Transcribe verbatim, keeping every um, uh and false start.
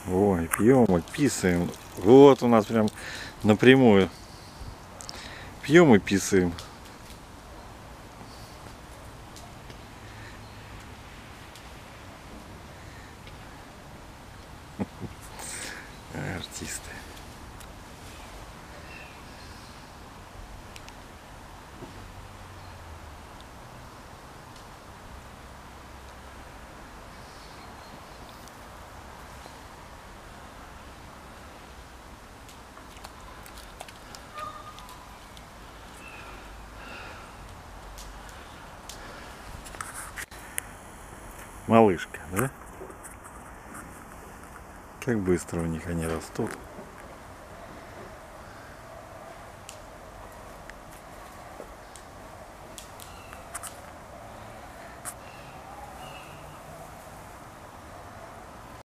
Ой, пьем и писаем. Вот у нас прям напрямую. Пьем и писаем. Артисты. Малышка, да? Как быстро у них они растут.